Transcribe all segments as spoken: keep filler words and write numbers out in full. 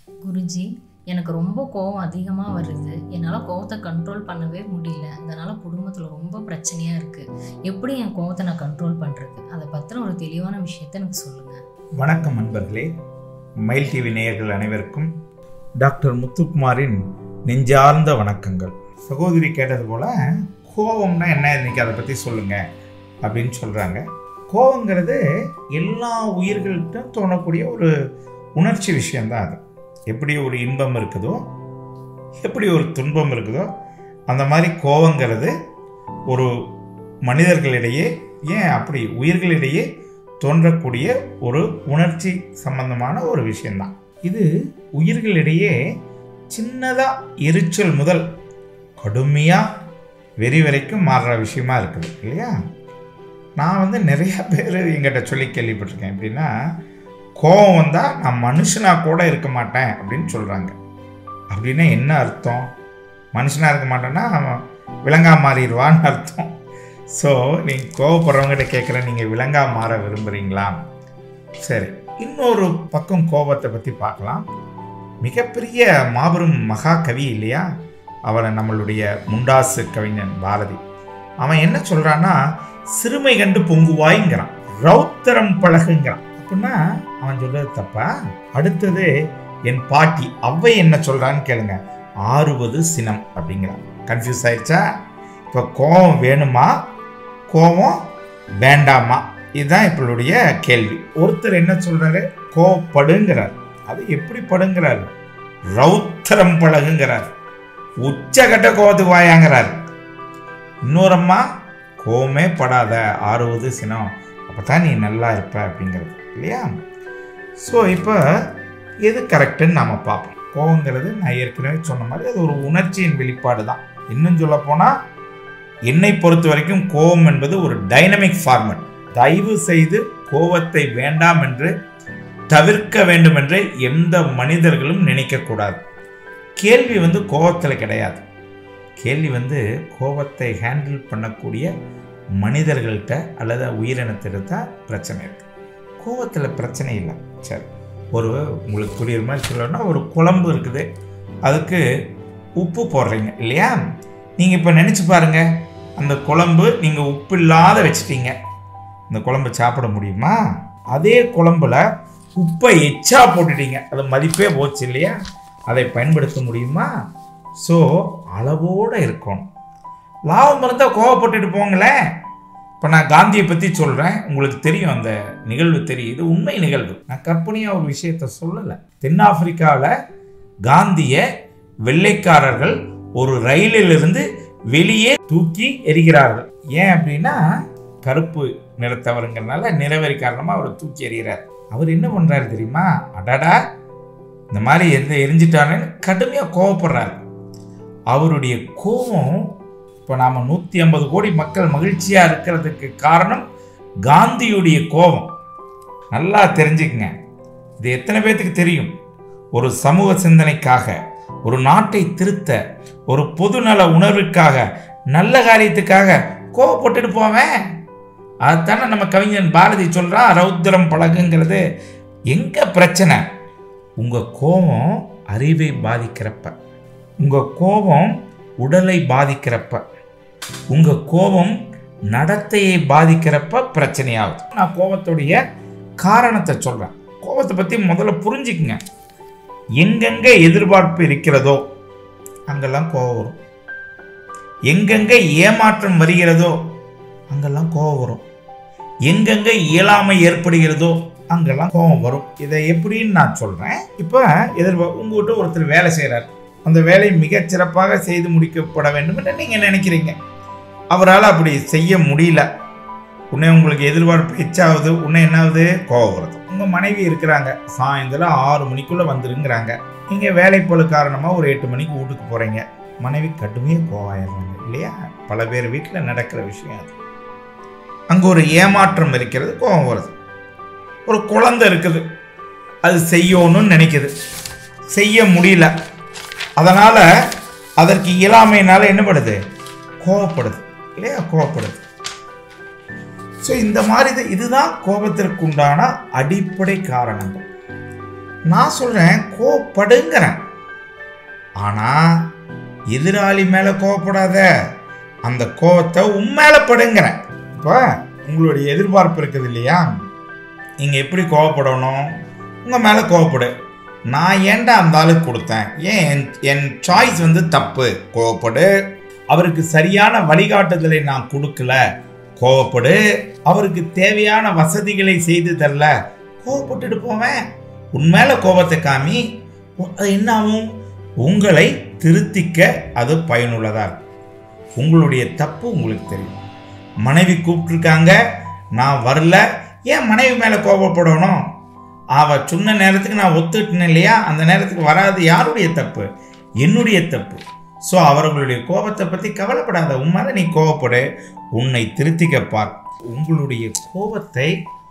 குருஜி, எனக்கு ரொம்ப கோவம் அதிகமாக வருது. என்னால் கோவத்தை கண்ட்ரோல் பண்ணவே முடியல. அதனால் குடும்பத்தில் ரொம்ப பிரச்சனையாக இருக்குது. எப்படி என் கோவத்தை நான் கண்ட்ரோல் பண்ணுறது? அதை பற்றின ஒரு தெளிவான விஷயத்தை எனக்கு சொல்லுங்கள். வணக்கம் நண்பர்களே, மயில் டிவி நேயர்கள் அனைவருக்கும் டாக்டர் முத்துக்குமாரின் நெஞ்சார்ந்த வணக்கங்கள். சகோதரி கேட்டது போல் கோவம்னா என்ன, இன்னைக்கு அதை பற்றி சொல்லுங்கள் அப்படின்னு சொல்கிறாங்க. கோவங்கிறது எல்லா உயிர்கள்ட்டும் தோணக்கூடிய ஒரு உணர்ச்சி விஷயந்தான். அது எப்படி ஒரு இன்பம் இருக்குதோ, எப்படி ஒரு துன்பம் இருக்குதோ, அந்த மாதிரி கோவங்கிறது ஒரு மனிதர்களிடையே, ஏன் அப்படி உயிர்களிடையே தோன்றக்கூடிய ஒரு உணர்ச்சி சம்பந்தமான ஒரு விஷயந்தான். இது உயிர்களிடையே சின்னதாக எரிச்சல் முதல் கடுமையாக வெறி வரைக்கும் மாறுற விஷயமா இருக்குது இல்லையா? நான் வந்து நிறைய பேர் எங்கிட்ட சொல்லி கேள்விப்பட்டிருக்கேன். எப்படின்னா, கோவம் வந்தால் நான் மனுஷனாக கூட இருக்க மாட்டேன் அப்படின்னு சொல்கிறாங்க. அப்படின்னா என்ன அர்த்தம்? மனுஷனாக இருக்க மாட்டேன்னா விலங்கா மாறிடுவான்னு அர்த்தம். ஸோ நீங்கள் கோவப்படுறவங்ககிட்ட கேட்குறேன், நீங்கள் விலங்கா மாற விரும்புகிறீங்களா? சரி, இன்னொரு பக்கம் கோபத்தை பற்றி பார்க்கலாம். மிகப்பெரிய மாபெரும் மகா கவி இல்லையா, அவரை நம்மளுடைய முண்டாசு கவிஞன் பாரதி. அவன் என்ன சொல்கிறான்னா, சிறுமை கண்டு பொங்குவாய்ங்கிறான், ரௌத்தரம் பழகுங்கிறான். அப்படின்னா அவன் சொல்றது தப்பா? அடுத்தது என் பாட்டி அவ்வை என்ன சொல்றான்னு கேளுங்க, ஆறுவது சினம் அப்படிங்கிறான். கன்ஃபியூஸ் ஆயிடுச்சா? இப்போ கோபம் வேணுமா, கோபம் வேண்டாமா, இதுதான் இப்பளுடைய கேள்வி. ஒருத்தர் என்ன சொல்றாரு, கோபப்படுங்கிறார். அது எப்படி படுங்கிறார்? ரௌத்தரம் பழகுங்கிறார், உச்சகட்ட கோபத்துக்கு வாயாங்கிறார். இன்னொரம்மா, கோபமே படாத, ஆறுவது சினம், அப்போ தான் நீ நல்லா இருப்ப அப்படிங்கிறது இல்லையா? ஸோ இப்போ எது கரெக்டுன்னு நாம் பார்ப்போம். கோவங்கிறது நான் ஏற்கனவே சொன்ன மாதிரி அது ஒரு உணர்ச்சியின் வெளிப்பாடு தான். இன்னும் சொல்ல போனால், என்னை பொறுத்த வரைக்கும் கோபம் என்பது ஒரு டைனமிக் ஃபார்மட். தயவு செய்து கோபத்தை வேண்டாம் என்று, தவிர்க்க வேண்டும் என்று எந்த மனிதர்களும் நினைக்கக்கூடாது. கேள்வி வந்து கோபத்தில் கிடையாது. கேள்வி வந்து கோபத்தை ஹேண்டில் பண்ணக்கூடிய மனிதர்கள்ட்ட அல்லது உயிரினத்திட்ட பிரச்சனை இருக்குது. கோபத்தில் பிரச்சனை இல்லை. சரி, ஒரு உங்களுக்கு புரியுற மாதிரி சொல்லணும்னா, ஒரு குழம்பு இருக்குது, அதுக்கு உப்பு போடுறீங்க இல்லையா? நீங்கள் இப்போ நினச்சி பாருங்கள், அந்த குழம்பு நீங்கள் உப்பு இல்லாத வச்சிட்டீங்க, அந்த குழம்பு சாப்பிட முடியுமா? அதே குழம்புல உப்பை எச்சா போட்டுட்டீங்க, அது மதிப்பே போச்சு இல்லையா? அதை பயன்படுத்த முடியுமா? ஸோ அளவோடு இருக்கணும். லாபம் இருந்தால் கோவப்பட்டுட்டு போங்களேன். இப்போ நான் காந்தியை பற்றி சொல்கிறேன், உங்களுக்கு தெரியும், அந்த நிகழ்வு தெரியும், இது உண்மை நிகழ்வு, நான் கற்பனையாக ஒரு விஷயத்த சொல்லலை. தென்னாப்பிரிக்காவில் காந்தியை வெள்ளைக்காரர்கள் ஒரு ரயிலிலிருந்து வெளியே தூக்கி எறிகிறார்கள். ஏன் அப்படின்னா, கருப்பு நிறத்தவருங்கிறதுனால நிறவெறி காரணமாக அவர் தூக்கி எறிகிறார். அவர் என்ன பண்ணுறாரு தெரியுமா? அடடா, இந்த மாதிரி எந்த எரிஞ்சிட்டாருன்னு கடுமையாக கோவப்படுறாரு. அவருடைய கோபம், இப்போ நாம் நூற்றி ஐம்பது கோடி மக்கள் மகிழ்ச்சியாக இருக்கிறதுக்கு காரணம் காந்தியுடைய கோபம். நல்லா தெரிஞ்சுக்கங்க, இது எத்தனை பேர்த்துக்கு தெரியும்? ஒரு சமூக சிந்தனைக்காக, ஒரு நாட்டை திருத்த, ஒரு பொதுநல உணர்வுக்காக, நல்ல காரியத்துக்காக கோபப்பட்டுட்டு போவேன். அதுதானே நம்ம கவிஞன் பாரதி சொல்கிறா, ரௌத்திரம் பழகுங்கிறது. எங்கே பிரச்சனை? உங்கள் கோபம் அறிவை பாதிக்கிறப்ப, உங்கள் கோபம் உடலை பாதிக்கிறப்ப, உங்கள் கோபம் நடத்தையை பாதிக்கிறப்ப பிரச்சனையாகுது. நான் கோபத்துடைய காரணத்தை சொல்கிறேன். கோபத்தை பற்றி முதல்ல புரிஞ்சுக்குங்க. எங்கெங்கே எதிர்பார்ப்பு இருக்கிறதோ அங்கெல்லாம் கோபம் வரும். எங்கெங்கே ஏமாற்றம் வருகிறதோ அங்கெல்லாம் கோபம் வரும். எங்கெங்கே இயலாமை ஏற்படுகிறதோ அங்கெல்லாம் கோபம் வரும். இதை எப்படின்னு நான் சொல்கிறேன். இப்போ எதிர்பார்ப்பு, உங்கள்கிட்ட ஒருத்தர் வேலை செய்கிறார், அந்த வேலை மிகச் சிறப்பாக செய்து முடிக்கப்பட வேண்டும் என்று நீங்கள் நினைக்கிறீங்க. அவரால் அப்படி செய்ய முடியல. உன்னை உங்களுக்கு எதிர்பார்ப்பு எச்சாகுது, உன்னை என்னாவது கோபம் வருது. உங்கள் மனைவி இருக்கிறாங்க, சாயந்தரம் ஆறு மணிக்குள்ளே வந்துருங்கிறாங்க. நீங்கள் வேலைப்பளு காரணமாக ஒரு எட்டு மணிக்கு வீட்டுக்கு போகிறீங்க, மனைவி கடுமையாக கோவாயிடுறாங்க இல்லையா? பல பேர் வீட்டில் நடக்கிற விஷயம் அது. அங்கே ஒரு ஏமாற்றம் இருக்கிறது, கோபம் வருது. ஒரு குழந்தை இருக்குது, அது செய்யணும்னு நினைக்குது, செய்ய முடியல, அதனால் அதற்கு இயலாமையினால என்ன பண்ணுது? கோபப்படுது இல்லையா? கோபப்படுது. ஸோ இந்த மாதிரி இதுதான் கோபத்திற்கு உண்டான அடிப்படை காரணங்கள். நான் சொல்கிறேன் கோவப்படுங்கிறேன். ஆனால் எதிராளி மேலே கோவப்படாத, அந்த கோவத்தை உன் மேலே படுங்கிறேன். இப்போ உங்களுடைய எதிர்பார்ப்பு இருக்குது இல்லையா, நீங்கள் எப்படி கோவப்படணும்? உங்கள் மேலே கோவப்படு. நான் ஏன்டா அந்த ஆளுக்கு கொடுத்தேன், ஏன் என் என் சாய்ஸ் வந்து தப்பு, கோவப்படு. அவருக்கு சரியான வழிகாட்டுதலை நான் கொடுக்கல, கோவப்படு. அவருக்கு தேவையான வசதிகளை செய்து தரல, கோவப்பட்டுட்டு போவேன். உன் மேலே கோபத்தை காமி. அது என்ன ஆகும்? உங்களை திருத்திக்க அது பயனுள்ளதாக இருக்கும். உங்களுடைய தப்பு உங்களுக்கு தெரியும். மனைவி கூப்பிட்டுருக்காங்க, நான் வரல, ஏன் மனைவி மேலே கோபப்படணும்? அவள் சொன்ன நேரத்துக்கு நான் ஒத்துக்கிட்டேன் இல்லையா, அந்த நேரத்துக்கு வராது யாருடைய தப்பு? என்னுடைய தப்பு. ஸோ அவர்களுடைய கோபத்தை பற்றி கவலைப்படாத, உன் மேலே நீ கோபப்படு, உன்னை திருத்திக்க பார். உங்களுடைய கோபத்தை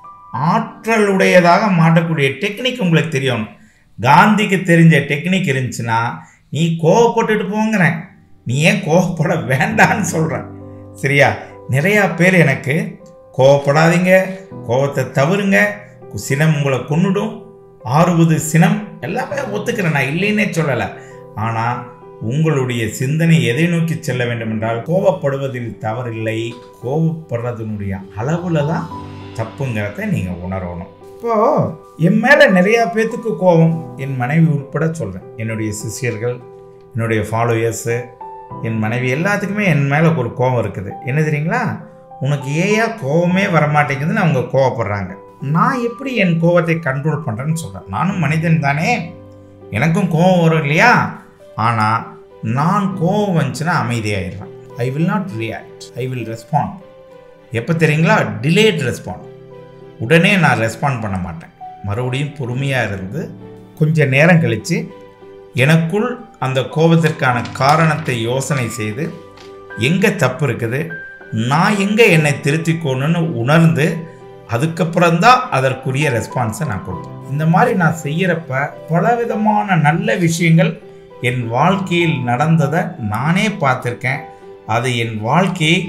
ஆற்றலுடையதாக மாற்றக்கூடிய டெக்னிக் உங்களுக்கு தெரியும். காந்திக்கு தெரிஞ்ச டெக்னிக் இருந்துச்சுன்னா நீ கோவப்பட்டுட்டு போங்கிறேன், நீ ஏன் கோவப்பட வேண்டான்னு சொல்கிறேன். சரியா? நிறையா பேர் எனக்கு கோவப்படாதீங்க, கோவத்தை தவறுங்க, சினம் உங்களை கொன்னுடும், ஆறுவது சினம் எல்லாமே ஒத்துக்கிறேன், நான் இல்லைன்னே சொல்லலை. ஆனால் உங்களுடைய சிந்தனை எதை நோக்கி செல்ல வேண்டும் என்றால், கோவப்படுவதில் தவறில்லை, கோவப்படுறதுனுடைய அளவில் தான் தப்புங்கிறத நீங்கள் உணரணும். இப்போது என் மேலே நிறையா பேர்த்துக்கு கோபம், என் மனைவி உட்பட சொல்கிறேன், என்னுடைய சிஷியர்கள், என்னுடைய ஃபாலோயர்ஸு, என் மனைவி எல்லாத்துக்குமே என் மேலே ஒரு கோபம் இருக்குது. என்ன தெரியுங்களா? உனக்கு ஏயா கோபமே வரமாட்டேங்குதுன்னு அவங்க கோவப்படுறாங்க. நான் எப்படி என் கோபத்தை கண்ட்ரோல் பண்ணுறேன்னு சொல்கிறேன். நானும் மனிதன் தானே, எனக்கும் கோபம் வரும் இல்லையா? ஆனால் நான் கோபம் வந்துச்சுன்னா அமைதியாகிடுறேன். I will not react, I will respond. எப்போ தெரியுங்களா? Delayed respond. உடனே நான் ரெஸ்பாண்ட் பண்ண மாட்டேன். மறுபடியும் பொறுமையாக இருந்து கொஞ்சம் நேரம் கழித்து எனக்குள் அந்த கோபத்திற்கான காரணத்தை யோசனை செய்து எங்கே தப்பு இருக்குது, நான் எங்கே என்னை திருத்திக்கணும்னு உணர்ந்து அதுக்கப்புறம்தான் அதற்குரிய ரெஸ்பான்ஸை நான் கொடுப்பேன். இந்த மாதிரி நான் செய்கிறப்ப பலவிதமான நல்ல விஷயங்கள் என் வாழ்க்கையில் நடந்ததை நானே பார்த்துருக்கேன். அது என் வாழ்க்கையை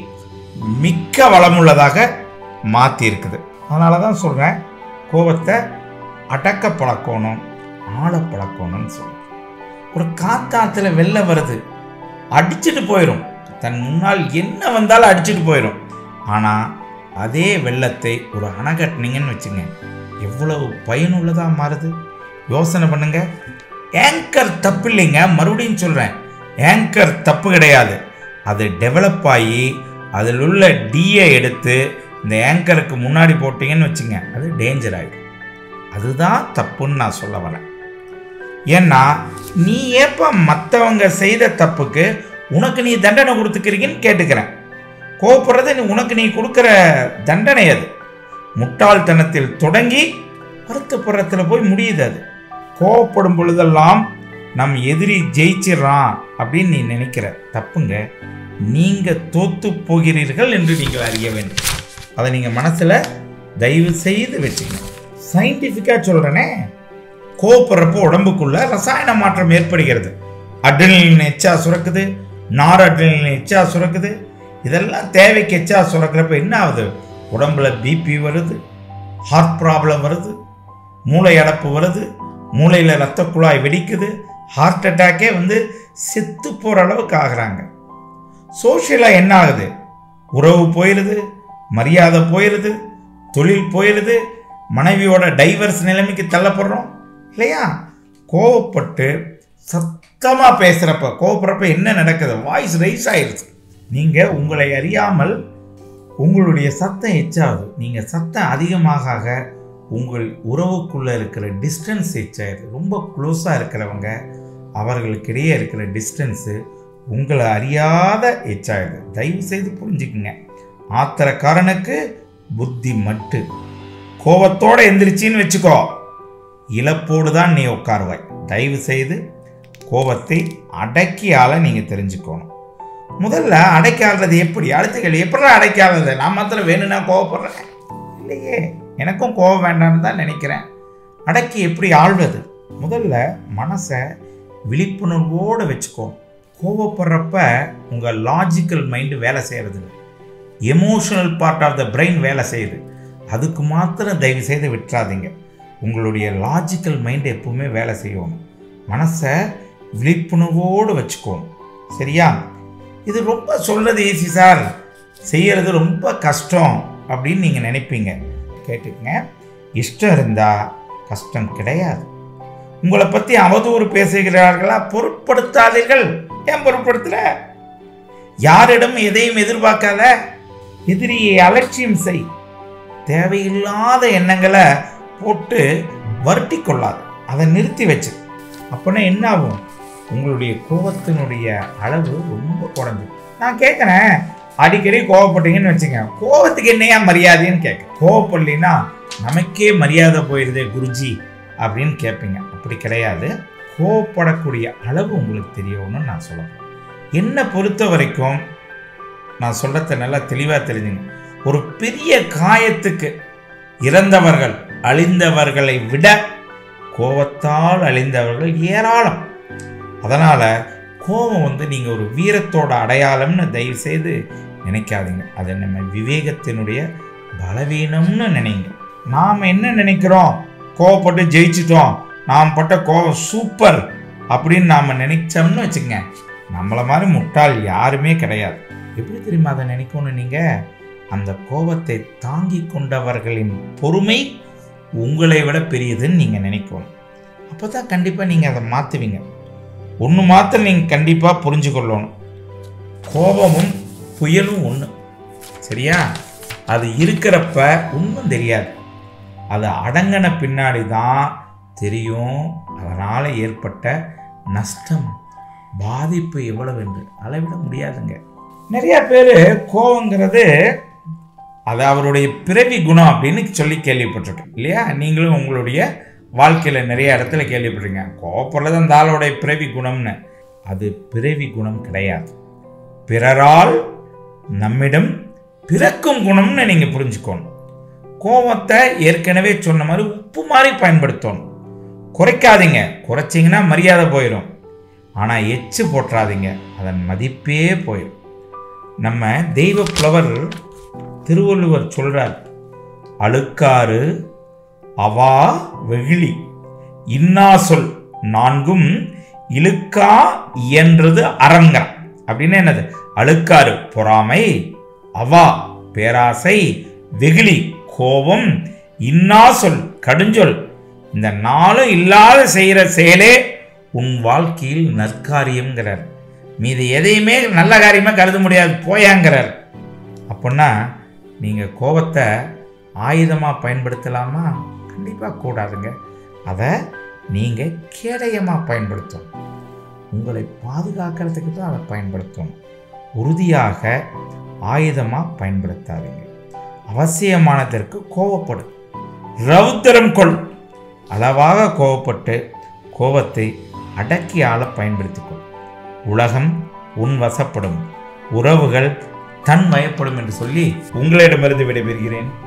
மிக்க வளமுள்ளதாக மாற்றியிருக்குது. அதனால தான் சொல்கிறேன், கோபத்தை அடக்க பழக்கணும், ஆள பழக்கணும்னு சொல்கிறேன். ஒரு காத்தாத்துல வெள்ளம் வருது, அடிச்சுட்டு போயிடும், தன் முன்னால் என்ன வந்தாலும் அடிச்சுட்டு போயிடும். ஆனால் அதே வெள்ளத்தை ஒரு அணை கட்டினீங்கன்னு வச்சுங்க, எவ்வளவு பயனுள்ளதாக மாறுது. யோசனை பண்ணுங்க. ஏங்கர் தப்பு இல்லைங்க, மறுபடியும் சொல்கிறேன், ஏங்கர் தப்பு கிடையாது. அது டெவலப் ஆகி அதில் உள்ள டீயை எடுத்து இந்த ஏங்கருக்கு முன்னாடி போட்டிங்கன்னு வச்சுங்க, அது டேஞ்சர் ஆகிடும். அதுதான் தப்புன்னு நான் சொல்ல வரேன். ஏன்னா நீ ஏப்பா மற்றவங்க செய்த தப்புக்கு உனக்கு நீ தண்டனை கொடுத்துக்கிறீங்கன்னு கேட்டுக்கிறேன். கோவப்படுறது நீ உனக்கு நீ கொடுக்குற தண்டனை. அது முட்டாள்தனத்தில் தொடங்கி வருத்தப்படுறதுல போய் முடியுது. அது கோவப்படும் பொழுதெல்லாம் நம் எதிரி ஜெயிச்சிடறான் அப்படின்னு நீ நினைக்கிற தப்புங்க. நீங்கள் தோத்து போகிறீர்கள் என்று நீங்கள் அறிய வேண்டும். அதை நீங்கள் மனசில் தயவு செய்து வச்சுக்கணும். சயின்டிஃபிக்காக சொல்கிறேனே, கோவப்படுறப்போ உடம்புக்குள்ள ரசாயன மாற்றம் ஏற்படுகிறது. அட்ரினலின் எச்சா சுரக்குது, நார் அட்ரினலின் எச்சா சுரக்குது. இதெல்லாம் தேவைக்கு எச்சா சுரக்கிறப்ப என்ன ஆகுது? உடம்புல பிபி வருது, ஹார்ட் ப்ராப்ளம் வருது, மூளை அடப்பு வருது, மூளையில் ரத்த குழாய் வெடிக்குது, ஹார்ட் அட்டாக்கே வந்து செத்து போகிற அளவுக்கு ஆகுறாங்க. சோஷியலாக என்ன ஆகுது? உறவு போயிடுது, மரியாதை போயிடுது, தொழில் போயிடுது, மனைவியோட டைவர்ஸ் நிலைமைக்கு தள்ளப்படுறோம் இல்லையா? கோவப்பட்டு சத்தமாக பேசுகிறப்ப, கோவப்படுறப்ப என்ன நடக்குது? வாய்ஸ் ரைஸ் ஆயிடுச்சு. நீங்கள் உங்களை அறியாமல் உங்களுடைய சத்தம் எச்சாகுது. நீங்கள் சத்தம் அதிகமாக உங்கள் உறவுக்குள்ளே இருக்கிற டிஸ்டன்ஸ் எச்சாயிருது. ரொம்ப க்ளோஸாக இருக்கிறவங்க அவர்களுக்கிடையே இருக்கிற டிஸ்டன்ஸு உங்களை அறியாத எச்சாயிருது. தயவு செய்து புரிஞ்சுக்குங்க. ஆத்திரக்காரனுக்கு புத்தி மட்டு. கோபத்தோடு எந்திரிச்சின்னு வச்சுக்கோ, இழப்போடு தான் நீ உட்காருவாய். தயவு செய்து கோபத்தை அடக்கி ஆள நீங்கள் தெரிஞ்சுக்கணும். முதல்ல அடக்கி ஆள்றது எப்படி? அடுத்த கேள்வி, எப்படி அடக்கி ஆள்றது? நான் மாத்திரம் வேணும்னா கோவப்படுறேன் இல்லையே, எனக்கும் கோபம் வேண்டாம்னு தான் நினைக்கிறேன். அடக்கி எப்படி ஆள்வது? முதல்ல மனசை விழிப்புணர்வோடு வச்சுக்கோ. கோவப்படுறப்ப உங்கள் லாஜிக்கல் மைண்டு வேலை செய்கிறது, emotional part of the brain வேலை செய்யுது. அதுக்கு மாத்திரம் தயவு செய்து விட்டுறாதீங்க. உங்களுடைய லாஜிக்கல் மைண்ட் எப்பவுமே வேலை செய்யணும். மனசை விழிப்புணர்வோடு வச்சுக்கோணும். சரியா? இது ரொம்ப சொல்கிறது ஈஸி சார், செய்கிறது ரொம்ப கஷ்டம் அப்படின்னு நீங்கள் நினைப்பீங்க. கேட்டுக்கங்க, இஷ்டம் இருந்தால் கஷ்டம் கிடையாது. உங்களை பற்றி அவதூறு பேசுகிறார்களா? பொருட்படுத்தாதீர்கள். ஏன் பொருட்படுத்துற? யாரிடம் எதையும் எதிர்பார்க்காத. எதிரியை அலட்சியம் செய். தேவையில்லாத எண்ணங்களை போட்டு வருட்டி கொள்ளாது. அதை நிறுத்தி வச்சு. அப்படின்னா என்ன ஆகும்? உங்களுடைய கோபத்தினுடைய அளவு ரொம்ப குறைஞ்சு. நான் கேட்குறேன், அடிக்கடி கோவப்பட்டீங்கன்னு வச்சுங்க, கோபத்துக்கு என்னையா மரியாதைன்னு கேட்க. கோவப்படலைன்னா நமக்கே மரியாதை போயிடுதே குருஜி அப்படின்னு கேட்பீங்க. அப்படி கிடையாது. கோவப்படக்கூடிய அளவு உங்களுக்கு தெரியணும்னு நான் சொல்லுவேன். என்னை பொறுத்த வரைக்கும் நான் சொல்கிறத நல்லா தெளிவாக தெரிஞ்சுங்க. ஒரு பெரிய காயத்துக்கு இறந்தவர்கள் அழிந்தவர்களை விட கோபத்தால் அழிந்தவர்கள் ஏராளம். அதனால் கோபம் வந்து நீங்கள் ஒரு வீரத்தோட அடையாளம்னு தயவு செய்து நினைக்காதீங்க. அதை நம்ம விவேகத்தினுடைய பலவீனம்னு நினைங்க. நாம் என்ன நினைக்கிறோம்? கோவப்பட்டு ஜெயிச்சிட்டோம், நாம் பட்ட கோபம் சூப்பர் அப்படின்னு நாம் நினைச்சோம்னு வச்சுக்கங்க, நம்மளை மாதிரி முட்டாள் யாருமே கிடையாது. எப்படி தெரியுமா அதை நினைக்கணும்? நீங்கள் அந்த கோபத்தை தாங்கி கொண்டவர்களின் பொறுமை உங்களை விட பெரியதுன்னு நீங்கள் நினைக்கணும். அப்போ தான் கண்டிப்பாக நீங்கள் அதை மாற்றுவீங்க. ஒன்று மாத்திரம் நீங்கள் கண்டிப்பாக புரிஞ்சு கொள்ளணும். கோபமும் புயலும் ஒன்று. சரியா? அது இருக்கிறப்ப ஒன்றும் தெரியாது. அது அடங்கின பின்னாடி தான் தெரியும் அதனால் ஏற்பட்ட நஷ்டம், பாதிப்பு எவ்வளவு என்று அளவிட முடியாதுங்க. நிறைய பேர் கோபங்கிறது அது அவருடைய பிறவி குணம் அப்படின்னு சொல்லி கேள்விப்பட்டிருக்கேன் இல்லையா? நீங்களும் உங்களுடைய வாழ்க்கையில் நிறைய இடத்துல கேள்விப்பட்டிருங்க, கோபப்படுறது அந்த ஆளோடைய பிறவி குணம்னு. அது பிறவி குணம் கிடையாது. பிறரால் நம்மிடம் பிறக்கும் குணம்னு நீங்கள் புரிஞ்சுக்கணும். கோபத்தை ஏற்கனவே சொன்ன மாதிரி உப்பு மாதிரி பயன்படுத்தணும். குறைக்காதீங்க. குறைச்சிங்கன்னா மரியாதை போயிடும். ஆனால் எச்சு போட்டுறாதீங்க, அதன் மதிப்பே போயிடும். நம்ம தெய்வ புலவர் திருவள்ளுவர் சொல்றார், அழுக்காறு அவா வெகுளி இன்னா சொல் நான்கும் இழுக்கா இயன்றது அரங்கரம். அப்படின்னு என்னது? அழுக்காறு பொறாமை, அவா பேராசை, வெகுளி கோபம், இன்னா சொல் கடுஞ்சொல். இந்த நாளும் இல்லாத செய்கிற செயலே உன் வாழ்க்கையில் நற்காரியம்ங்கிறார். மீது எதையுமே நல்ல காரியமாக கருத முடியாது போயாங்கிறார். அப்படின்னா நீங்கள் கோபத்தை ஆயுதமாக பயன்படுத்தலாமா? கண்டிப்பாக கூடாதுங்க. அதை நீங்கள் கேடயமாக பயன்படுத்தணும். உங்களை பாதுகாக்கிறதுக்கு தான் அதை பயன்படுத்தணும். உறுதியாக ஆயுதமாக பயன்படுத்தாதீங்க. அவசியமானதற்கு கோபப்படும், ரௌத்திரம் கொள். அளவாக கோபப்பட்டு கோபத்தை அடக்கி ஆள பயன்படுத்திக்கொள். உலகம் உன் வசப்படும், உறவுகள் தன் வயப்படும் என்று சொல்லி உங்களிடமிருந்து விடைபெறுகிறேன்.